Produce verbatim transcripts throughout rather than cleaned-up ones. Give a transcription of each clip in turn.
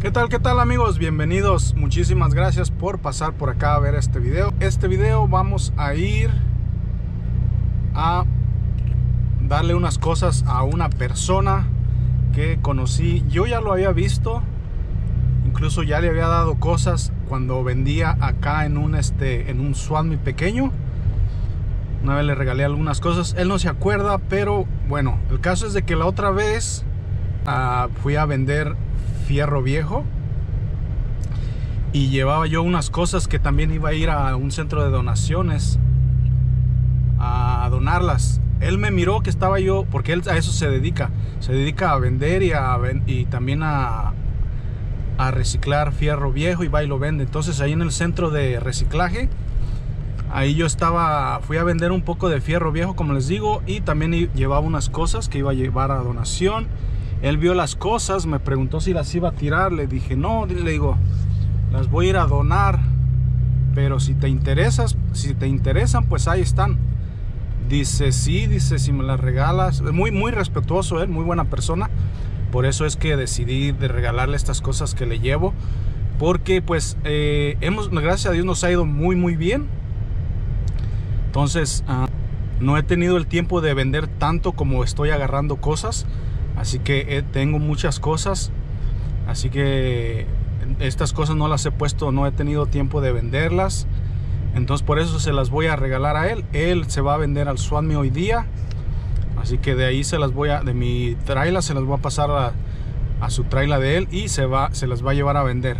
¿Qué tal, qué tal amigos? Bienvenidos, muchísimas gracias por pasar por acá a ver este video. Este video vamos a ir a darle unas cosas a una persona que conocí. Yo ya lo había visto, incluso ya le había dado cosas cuando vendía acá en un, este, en un Swami pequeño. Una vez le regalé algunas cosas, él no se acuerda, pero bueno, el caso es de que la otra vez uh, fui a vender fierro viejo y llevaba yo unas cosas que también iba a ir a un centro de donaciones a donarlas. Él me miró que estaba yo, porque él a eso se dedica, se dedica a vender y, a, y también a, a reciclar fierro viejo y va y lo vende. Entonces ahí en el centro de reciclaje, ahí yo estaba, fui a vender un poco de fierro viejo, como les digo, y también llevaba unas cosas que iba a llevar a donación. Él vio las cosas, me preguntó si las iba a tirar, le dije no, le digo, las voy a ir a donar, pero si te interesas, si te interesan, pues ahí están. Dice, sí, dice, si me las regalas. Muy, muy respetuoso él, muy buena persona. Por eso es que decidí de regalarle estas cosas que le llevo, porque pues eh, hemos, gracias a Dios nos ha ido muy muy bien. Entonces uh, no he tenido el tiempo de vender tanto como estoy agarrando cosas. Así que eh, tengo muchas cosas, así que estas cosas no las he puesto, no he tenido tiempo de venderlas. Entonces por eso se las voy a regalar a él. Él se va a vender al Swami hoy día, así que de ahí se las voy a, de mi trailer se las voy a pasar a, a su trailer de él y se, va, se las va a llevar a vender.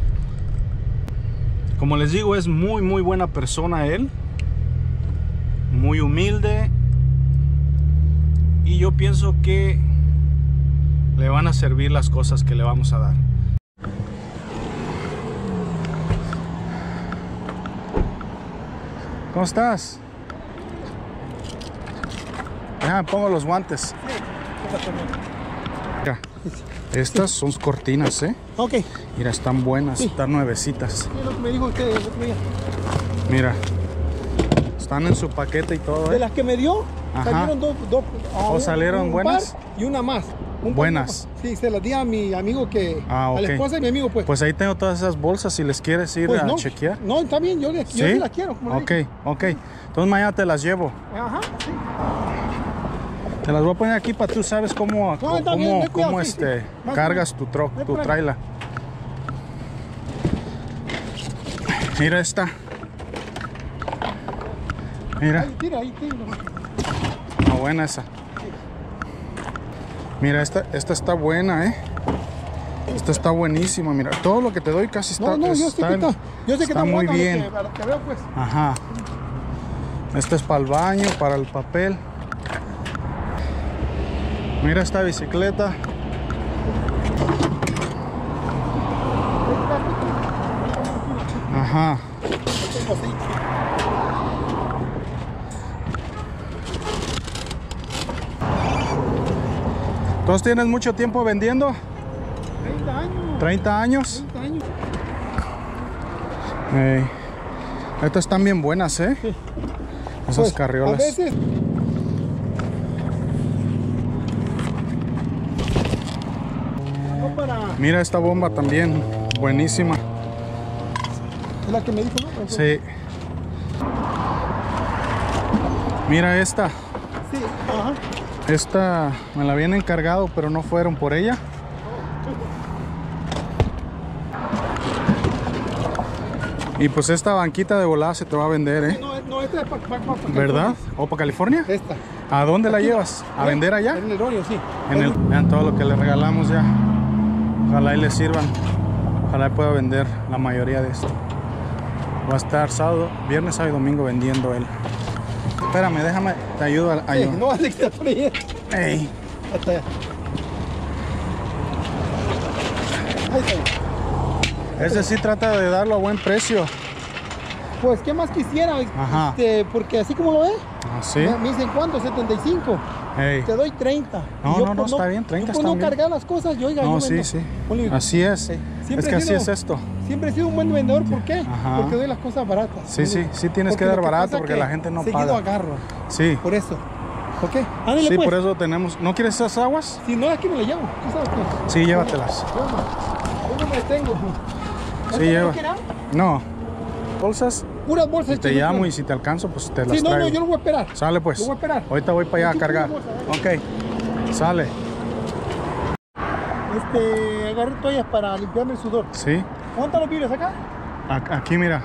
Como les digo, es muy muy buena persona él, muy humilde, y yo pienso que le van a servir las cosas que le vamos a dar. ¿Cómo estás? Ya, pongo los guantes. Mira, estas son cortinas, ¿eh? Ok. Mira, están buenas, sí. Están nuevecitas. Es lo que me dijo usted el otro día. Mira, están en su paquete y todo, ¿eh? De las que me dio, ajá, salieron dos. dos ¿O salieron un buenas? Y una más. Un buenas. Sí, se las di a mi amigo que... Ah, okay. A la esposa de mi amigo, pues. Pues ahí tengo todas esas bolsas si les quieres ir, pues, a no, chequear. No, está bien, yo, yo ¿Sí? sí las quiero. Ok, ok. Entonces mañana te las llevo. Ajá, sí. Te las voy a poner aquí para tú sabes cómo, no, cómo, bien, cómo, cuidado, cómo sí, este, sí. cargas tu, tro, tu trailer. Mira esta. Mira. Ahí, tira, ahí, tira. Está buena esa. Mira, esta, esta está buena, ¿eh? Esta está buenísima, mira. Todo lo que te doy casi está, no, no, yo está, sé que está, yo sé que está está muy bueno, bien. Que, para que veo, pues. Ajá. Esta es para el baño, para el papel. Mira esta bicicleta. Ajá. ¿Entonces tienes mucho tiempo vendiendo? treinta años. ¿treinta años? treinta años. Hey. Estas están bien buenas, ¿eh? Sí. Esas pues, carriolas. A veces... Para... Mira esta bomba también, buenísima. ¿Es la que me dijo, no? Sí. Mira esta. Sí, ajá. Esta me la habían encargado, pero no fueron por ella. Y pues esta banquita de volada se te va a vender, ¿eh? No, no, esta es para pa, pa, pa, ¿verdad? ¿O para California? Esta. ¿A dónde la llevas? ¿A vender allá? En el rollo, sí. En el, vean todo lo que le regalamos ya. Ojalá y le sirvan. Ojalá pueda vender la mayoría de esto. Va a estar sábado, viernes, sábado y domingo vendiendo él. Espérame, déjame, te ayudo a, a sí, yo. no vale que está ahí. Ey. Hasta allá. Ahí está. Ese sí trata de darlo a buen precio. Pues, ¿qué más quisiera? Ajá. Este, porque así como lo ve, ¿Ah, sí? me dicen, ¿cuánto? setenta y cinco. Hey. Te doy treinta. No, yo, no, no, está bien, treinta yo está no bien. cargar las cosas, yo, oiga, No, yo sí, vendo. sí. Ponle, así es. sí. Es que así sido, es esto. Siempre he sido un buen vendedor, ¿por qué? Ajá. Porque doy las cosas baratas. Sí, sí, sí tienes porque que dar que barato porque la gente no seguido paga. agarro. Sí. Por eso. ¿Ok? Ándale, Sí, pues. por eso tenemos. ¿No quieres esas aguas? Si no, aquí me las llevo. ¿Tú sabes qué? Sí, llévatelas. Yo no. Yo no me tengo. Sí, lleva. ¿Qué era? No. ¿Bolsas? Puras bolsas. Y te chicos, llamo puras. y si te alcanzo, pues te las Sí, no, traigo. no, yo lo voy a esperar. Sale pues. Lo voy a esperar. Ahorita voy para allá a cargar. Ok. Sale. Este, agarré toallas para limpiarme el sudor. Sí. ¿Cuántos los vidrios acá? A- Aquí, mira.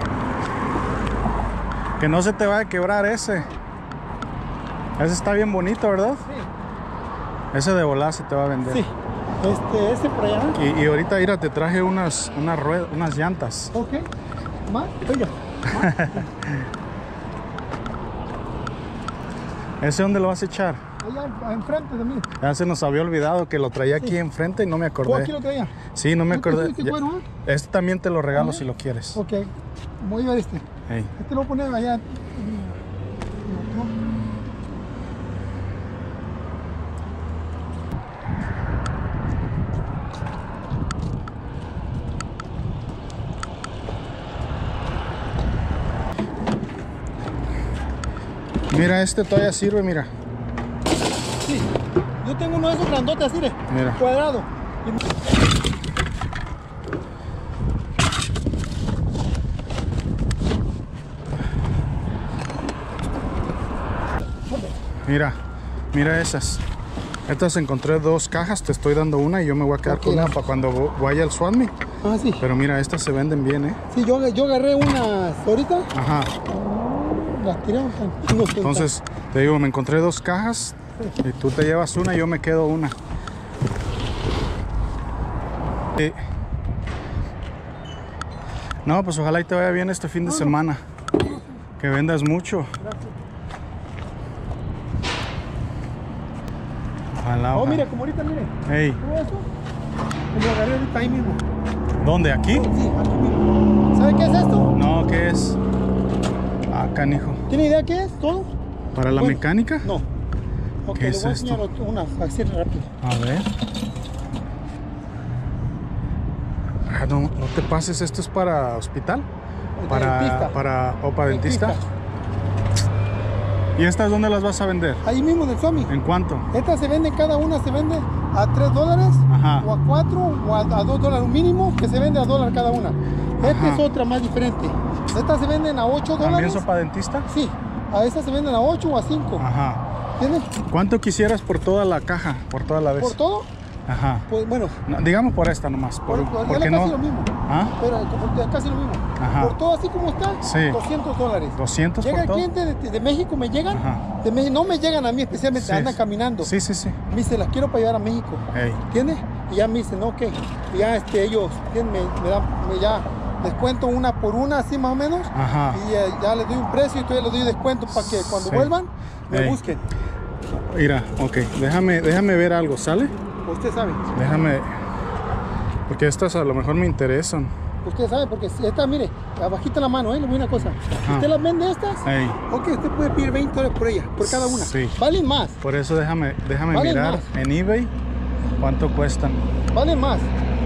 Que no se te vaya a quebrar ese. Ese está bien bonito, ¿verdad? Sí. Ese de volar se te va a vender. Sí. Este, este por allá. Y, y ahorita, mira, te traje unas, unas, ruedas, unas llantas. Ok. ¿Más? Oiga. ¿Más? ¿Ese dónde lo vas a echar? Allá enfrente de mí. Ya se nos había olvidado que lo traía Sí. aquí enfrente y no me ¿O acordé. aquí lo traía? Sí, no me ¿Este acordé. este Ya- cuero, eh? Este también te lo regalo Ah, si lo quieres. Ok. Voy a llevar este. Ey. Este lo voy a poner allá. Mira, este todavía sirve, mira. Sí. Yo tengo uno de esos grandotes así, de Mira. cuadrado. Mira, mira esas. Estas encontré dos cajas, te estoy dando una y yo me voy a quedar Ok, con una gracias. para cuando vaya al Swap Me. Ah, sí. Pero mira, estas se venden bien, ¿eh? Sí, yo, yo agarré unas ahorita. Ajá. Las tiramos. No sé, Entonces, te digo, me encontré dos cajas y tú te llevas una y yo me quedo una. Sí. No, pues ojalá y te vaya bien este fin de semana. Que vendas mucho. Ojalá, Oh, ojalá. mira, como ahorita, mire. Ey, ¿Todo eso? Como agarré ahorita ahí mismo. ¿dónde? ¿Aquí? Sí, aquí mismo. ¿Sabe qué es esto? No, ¿qué es? Ah, canijo. ¿Tiene idea qué es? ¿Todo? ¿Para la Bueno, mecánica? No. Ok, ¿Qué le es voy a esto? enseñar una así rápido. A ver. Ah, no, no te pases, esto es para hospital. Para, Dentista. para, o para dentista. ¿Y estas dónde las vas a vender? Ahí mismo del Swami. ¿En cuánto? Estas se venden, cada una se vende a tres dólares, Ajá. o a cuatro, o a, a dos dólares mínimo, que se vende a dólar cada una. Esta Ajá. es otra más diferente. Estas se venden a ocho ¿También dólares. son para dentista? Sí, a estas se venden a ocho o a cinco. Ajá. ¿Entiendes? ¿Cuánto quisieras por toda la caja? Por toda la vez. Por todo, Ajá. pues bueno, No, digamos por esta nomás. Por, por, por, ¿por ya qué casi no? lo mismo. ¿Ah? Pero como es casi lo mismo. Ajá. Por todo así como está, Sí. doscientos dólares. ¿doscientos Llega por el todo? cliente de, de México, me llegan, Ajá. de México, no me llegan a mí especialmente, Sí. andan caminando. Sí, sí, sí. Me dice, las quiero para llevar a México. Ey. ¿Entiendes? Y ya me dicen, ok. Y ya este, ellos ¿entiendes? me, me dan, me ya descuento una por una, así más o menos. Ajá. Y eh, ya les doy un precio y todavía les doy descuento para que cuando Sí. vuelvan me Ey. busquen. Mira, ok. Déjame, déjame ver algo, ¿sale? Usted sabe. Déjame. Porque estas a lo mejor me interesan. Usted sabe, porque si esta, mire, abajita la mano, ¿eh? Le voy a una cosa. Si usted las vende estas, Ey. ok, usted puede pedir veinte dólares por ella, por cada una. Sí. Valen más, Por eso déjame, déjame Valen mirar más. en eBay cuánto cuestan. valen más.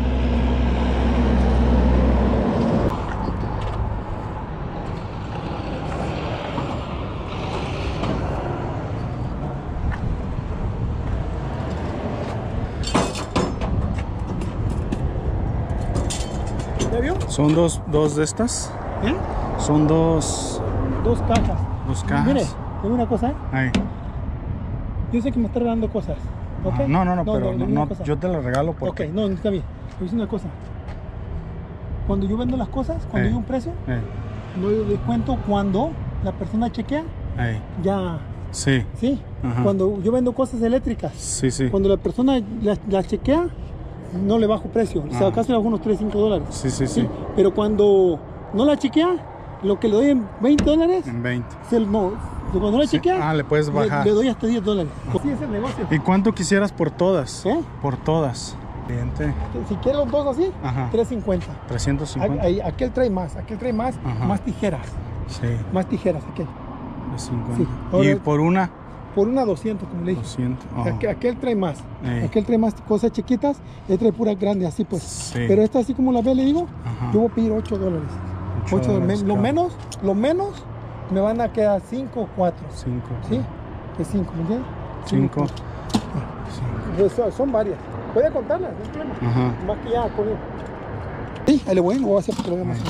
¿Ya vio? Son dos, dos de estas. ¿Eh? Son dos, Dos cajas. dos cajas. Mire, le digo una cosa, ¿eh? Ahí. Yo sé que me está regalando cosas. ¿Ok? Ah, no, no, no, pero le no, digo una no, cosa. yo te lo regalo porque. Ok, no, está bien. Le voy a decir una cosa. Cuando yo vendo las cosas, cuando Eh. hay un precio, Ey, no doy descuento cuando la persona chequea, ey. ya, Sí, ¿sí? Ajá. Cuando yo vendo cosas eléctricas, sí, sí. cuando la persona la, la chequea, no le bajo precio. O sea, Ah. casi le bajo unos tres, cinco dólares. Sí, sí, sí. Pero cuando no la chequea, lo que le doy en veinte dólares, En veinte. se- no, cuando no la Sí. chequea, Ah, le puedes le, bajar. le doy hasta diez dólares. Así es el negocio. ¿Y cuánto quisieras por todas? ¿Eh? Por todas. Cliente, Si quiere los dos así, Ajá. tres cincuenta. trescientos cincuenta. Ahí- Aquel trae más, aquel trae más, Ajá. más tijeras, Sí, más tijeras aquel. cincuenta. Sí. Y Ahora- por una, Por una doscientos, como le dije. doscientos. Oh. Aquel, aquel trae más, Ey. aquel trae más cosas chiquitas, él trae puras grandes, así pues. Sí. Pero esta así como la ve, le digo, Ajá. yo voy a pedir ocho dólares. Ocho ocho dólares lo cada. menos, lo menos me van a quedar cinco o cuatro. Cinco. ¿Sí? Que cinco, ¿me entiendes? Cinco. Pues son, son varias. Voy a contarlas, no hay problema. Ajá. Más que ya con él. Sí, ahí le voy, lo voy a hacer porque lo veo más.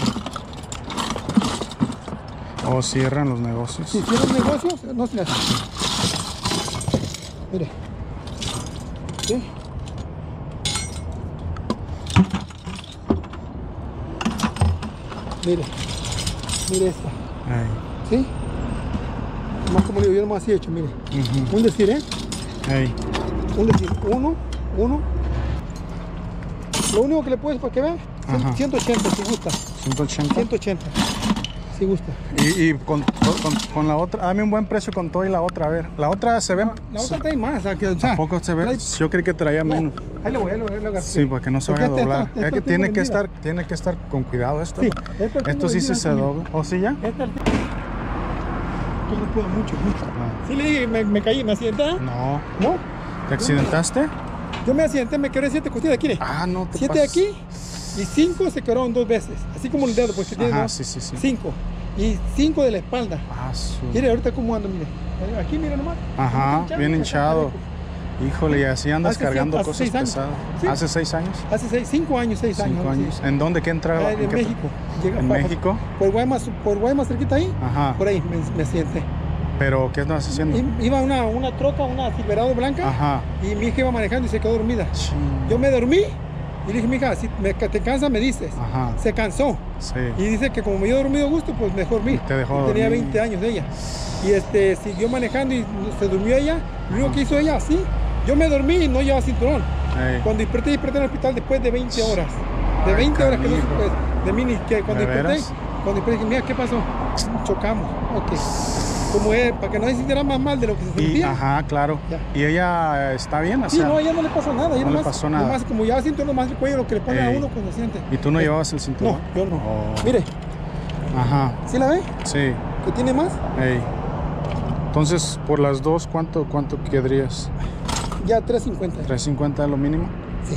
O cierran los negocios. Si cierran negocios, no se le hace. Mire. ¿Sí? Mire. Mire esta. Ahí. ¿Sí? Más como le digo, yo nomás así he hecho, mire. Uh-huh. Un decir, ¿eh? Ahí. Un decir, uno, uno. Lo único que le puedes para que vean, ciento ochenta si gusta. ciento ochenta. ciento ochenta. Si gusta. Y, y con, con, con la otra, dame un buen precio con todo y la otra, a ver. La otra se ve. La, la otra trae más, o sea, que, o sea, tampoco se ve. Trae, yo creí que traía no, menos. Ahí le voy, ahí le voy, ahí le voy. Sí, para que no se vaya a doblar. Esto, esto es que tiene que estar, tiene que estar con cuidado esto. Sí, esto, esto sí se, se dobla. ¿O sí ya? Este yo no puedo mucho, mucho. Ah. Sí le dije, me, me caí, me accidenté. No. ¿No? ¿Te accidentaste? Yo me accidenté, me quebré siete costillas de aquí. Ah, no te siete de aquí y cinco se quebraron dos veces. Así como el dedo, porque tiene dos. Sí, sí, sí. Cinco. Y cinco de la espalda. Ah, su... Mire, ahorita cómo ando, mire. Aquí, mire nomás. Ajá, hinchado, bien hinchado. Híjole, y así andas hace cargando hace cosas pesadas. ¿Sí? ¿Hace seis años? Hace seis, cinco años, seis años. Cinco años. Sí. ¿En dónde? ¿Qué entraba? Ah, en, en México. Llega ¿En para, México? Por Guaymas, por Guaymas cerquita ahí. Ajá. Por ahí me, me sienté. ¿Pero qué andas haciendo? I, iba una, una troca, una Silverado blanca. Ajá. Y mi hija iba manejando y se quedó dormida. Sí. Yo me dormí. Y le dije, mija, si me, te cansas, me dices. Ajá. Se cansó. Sí. Y dice que como me dio dormido a gusto, pues mejor dormí. Te dejó dormir. Tenía veinte años de ella. Y este, siguió manejando y se durmió ella. Lo único que hizo ella, así. Yo me dormí y no llevaba cinturón. Hey. Cuando desperté, desperté en el hospital después de veinte horas. De veinte Ay, horas que no se puede. De mí, que cuando ¿De desperté, veras? cuando desperté, dije, mira, ¿qué pasó? Chocamos. Ok. Como es, para que no se sintiera más mal de lo que se sentía. Y, ajá, claro. Ya. ¿Y ella está bien? O sí, sea, no, a ella no le pasó nada. Ella no nomás, le pasó nada. Nomás, como ya siento nomás el cuello, lo que le pone Ey. a uno cuando siente. ¿Y tú no es, llevabas el cinturón? No, yo no. Oh. Mire. Ajá. ¿Sí la ve? Sí. ¿Que tiene más? Ey. Entonces, por las dos, ¿cuánto, cuánto quedarías? Ya tres cincuenta. ¿tres cincuenta es lo mínimo? Sí.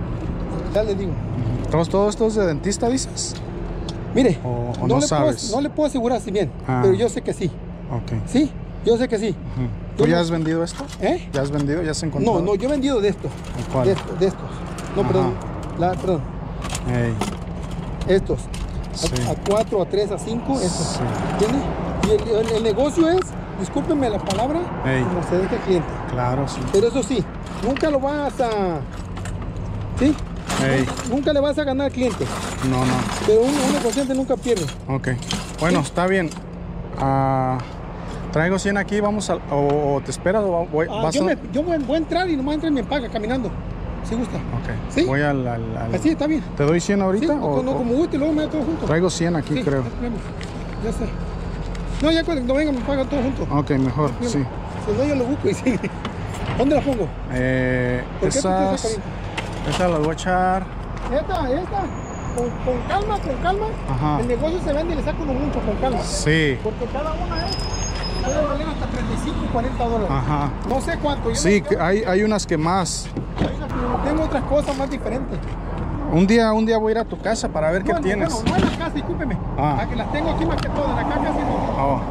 Ya le digo. ¿Todos, todo esto es de dentista, dices? Mire, ¿O, o no, no le sabes? Puedo, no le puedo asegurar si bien, ah. pero yo sé que sí. Ok. Sí, yo sé que sí. Uh-huh. ¿Tú ya no... has vendido esto? ¿Eh? ¿Ya has vendido? ¿Ya has encontrado? No, no, yo he vendido de esto. ¿Cuál? De, esto, de estos. No, Ajá. perdón. La, perdón. Ey. Estos. Sí. A, a cuatro, a tres, a cinco, estos. Sí. ¿Entiendes? Y el, el, el negocio es, discúlpenme la palabra, Ey. como se deja el cliente. Claro, sí. Pero eso sí, nunca lo vas a... ¿Sí? Ey. Nunca le vas a ganar al cliente. No, no. Pero un uno por ciento nunca pierde. Ok. Bueno, ¿sí? Está bien. Uh, traigo cien aquí, vamos a... O, o te esperas o voy... Ah, vas yo, a... me, yo voy, voy a entrar y nomás entro y me paga caminando. Si gusta. Ok. ¿Sí? Voy al... al, al... Así, está bien. ¿Te doy cien ahorita? Sí, o, no, o... como guste, luego me da todo junto. Traigo cien aquí, sí, creo. Ya sé. No, ya cuando venga me pagan todo junto. Ok, mejor, no, sí. Si no, yo lo busco y sí. ¿Dónde la pongo? Eh, esas... Esas las voy a echar... Esta, esta. Con, con calma, con calma. Ajá. El negocio se vende y le saca uno mucho con calma. Sí. Porque cada una es... puede valer hasta treinta y cinco, cuarenta dólares. Ajá. No sé cuánto. Yo sí, no, que hay, hay unas que más. Tengo otras cosas más diferentes. Un día, un día voy a ir a tu casa para ver no, qué no, tienes. Bueno, no en la casa, discúlpeme. Ah. Que las tengo aquí más que todo. En la casa sí no. Oh.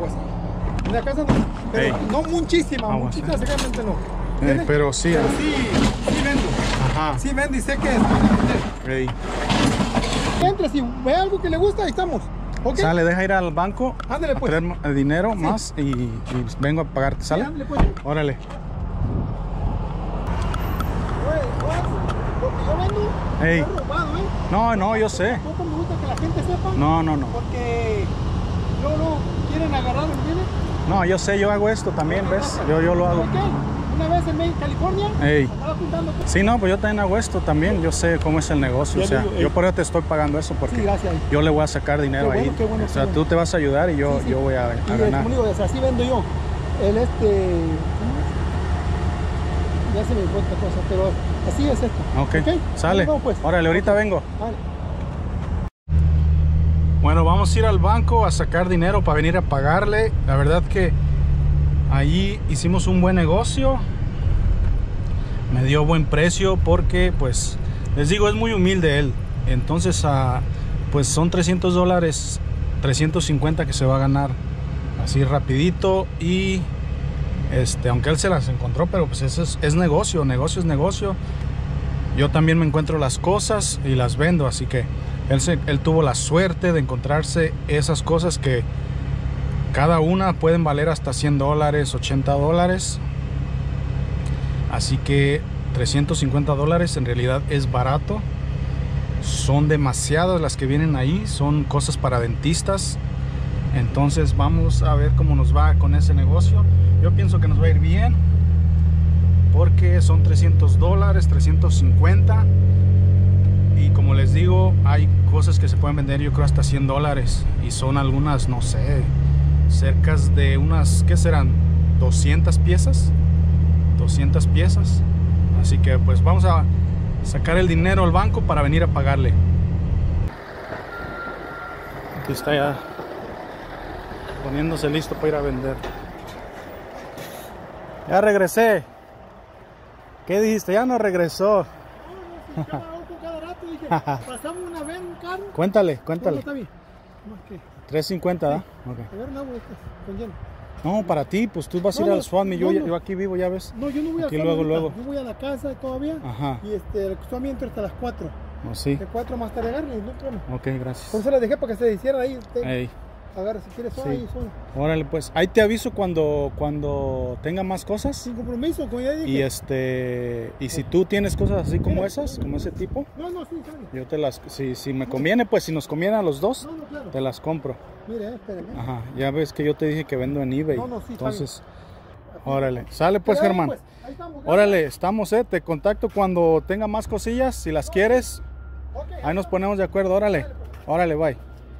En la casa no. Pero hey. no muchísimas, Aguas, muchísimas seguramente no. Eh, pero sí. Pero sí, sí vendo. Ajá. Sí vendo y sé que es. Hey. Entre, si ve algo que le gusta, ahí estamos. ¿Okay? Sale, deja ir al banco. Ándale, pues. A traer dinero sí. más y, y vengo a pagarte. ¿Sale? Sí, ándale, pues. Órale. Lo que yo vendo hey. es robado, ¿eh? No, no, yo sé. Tampoco me gusta que la gente sepa. No, no, no. Porque no lo quieren agarrar, ¿me entiendes? No, yo sé, yo hago esto también, ¿ves? Yo, yo lo hago. ¿Por qué? Una vez en California, hey. estaba apuntando. Sí, no, pues yo también hago esto también. Yo sé cómo es el negocio. O sea, digo, yo por eso te estoy pagando eso porque sí, gracias. yo le voy a sacar dinero qué bueno, ahí. Qué bueno, o sea, qué tú bueno. te vas a ayudar y yo, sí, sí. yo voy a, a y, ganar. Como digo, o sea, así vendo yo. El este... Ya se me fue otra cosa, pero así es esto. Ok, ¿Okay? sale. Vamos, pues. Órale, ahorita okay. vengo. Vale. Bueno, vamos a ir al banco a sacar dinero para venir a pagarle. La verdad que allí hicimos un buen negocio. Me dio buen precio porque, pues, les digo, es muy humilde él. Entonces, uh, pues son trescientos dólares, trescientos cincuenta que se va a ganar así rapidito. Y este, aunque él se las encontró, pero pues eso es, es negocio, negocio es negocio. yo también me encuentro las cosas y las vendo, así que él, se, él tuvo la suerte de encontrarse esas cosas que cada una pueden valer hasta cien dólares, ochenta dólares. Así que trescientos cincuenta dólares en realidad es barato. Son demasiadas las que vienen ahí, son cosas para dentistas. Entonces vamos a ver cómo nos va con ese negocio. Yo pienso que nos va a ir bien, porque son trescientos dólares, trescientos cincuenta. Y como les digo, hay cosas que se pueden vender yo creo hasta cien dólares. Y son algunas, no sé, cerca de unas, ¿qué serán? doscientas piezas. doscientas piezas. Así que pues vamos a sacar el dinero al banco para venir a pagarle. Aquí está ya poniéndose listo para ir a vender. Ya regresé. ¿Qué dijiste? Ya no regresó. No, no, si cada auto cada rato dije, pasamos una vez un carro. Cuéntale, cuéntale. ¿Cómo está bien? Más que. tres cincuenta, ¿da? Sí. Okay. A ver, no, este, con lleno. No, para ti, pues tú vas a ir no, al Swami, yo, no, no. yo aquí vivo, ya ves. No, yo no voy a aquí la luego, luego. Yo voy a la casa todavía. Ajá. Y este, el Swami entra hasta las cuatro. Oh, sí. De cuatro más tarde agarre, no problema. Ok, gracias. Entonces le dejé para que se hiciera ahí. Usted Ey. agarra si quieres Sí. ahí. Solo. Órale, pues. Ahí te aviso cuando, cuando tenga más cosas. Sin compromiso, como ya dije. Y este, y si tú tienes cosas así como Mira. esas, como ese tipo, No, no, sí, sale. yo te las, si, si me conviene, pues si nos conviene a los dos, No, no, claro. te las compro. Mire, eh, espérame. Ajá, ya ves que yo te dije que vendo en eBay. No, no, sí, está entonces, órale, sale pues, Pero, Germán. pues, ahí estamos, Órale, estamos, eh, te contacto cuando tenga más cosillas, si las quieres, Ok, ahí nos ponemos de acuerdo, órale, órale, bye.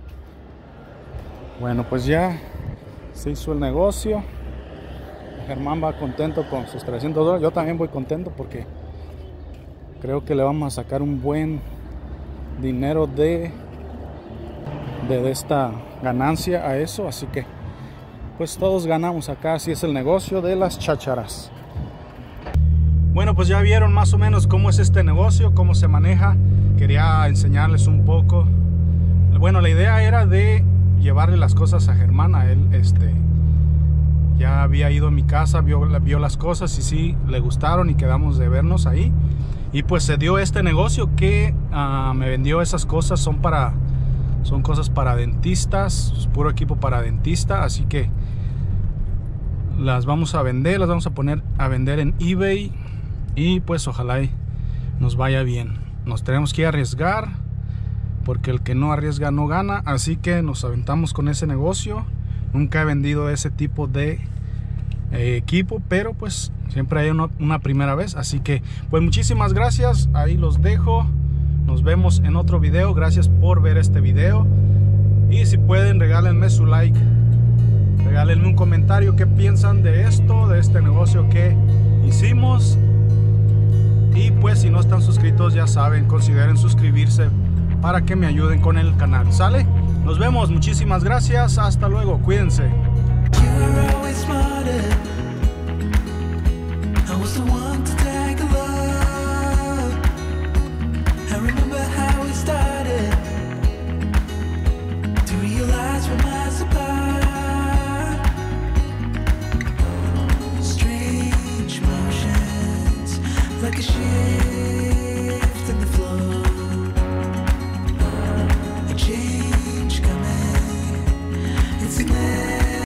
Bueno, pues ya se hizo el negocio. Germán va contento con sus trescientos dólares, yo también voy contento porque creo que le vamos a sacar un buen dinero de, de, de esta ganancia a eso, así que pues todos ganamos acá, así es el negocio de las chácharas. Bueno, pues ya vieron más o menos cómo es este negocio, cómo se maneja. Quería enseñarles un poco. Bueno, la idea era de llevarle las cosas a Germán. A él este, ya había ido a mi casa, vio, vio las cosas y sí, le gustaron y quedamos de vernos ahí. Y pues se dio este negocio que uh, me vendió esas cosas. Son para, son cosas para dentistas, es puro equipo para dentista. Así que las vamos a vender, las vamos a poner a vender en eBay. Y pues ojalá nos vaya bien. Nos tenemos que arriesgar, porque el que no arriesga no gana. Así que nos aventamos con ese negocio. Nunca he vendido ese tipo de eh, equipo, pero pues siempre hay una, una primera vez. Así que pues muchísimas gracias. Ahí los dejo. Nos vemos en otro video. Gracias por ver este video. Y si pueden, regálenme su like. Regálenme un comentario qué piensan de esto, de este negocio que hicimos. Y pues si no están suscritos, ya saben, consideren suscribirse para que me ayuden con el canal. ¿Sale? Nos vemos, muchísimas gracias, hasta luego, cuídense. Like a ship